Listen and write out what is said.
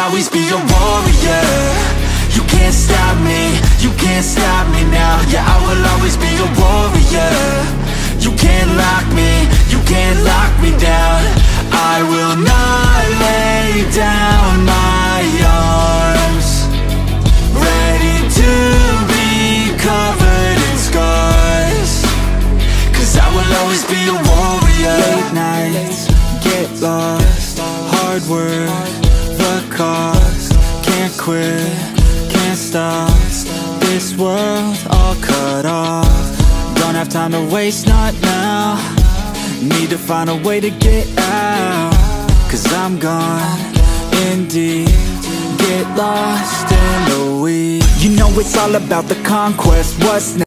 always be a warrior. You can't stop me, you can't stop me now. Yeah, I will always be a warrior. You can't lock me, you can't lock me down. I will not lay down my arms, ready to be covered in scars, 'cause I will always be a warrior. Late nights, get lost, hard work, the cost. Can't quit, can't stop, this world all cut off. Don't have time to waste, not now. Need to find a way to get out, 'cause I'm gone in deep. Get lost in the weeds. You know it's all about the conquest. What's next?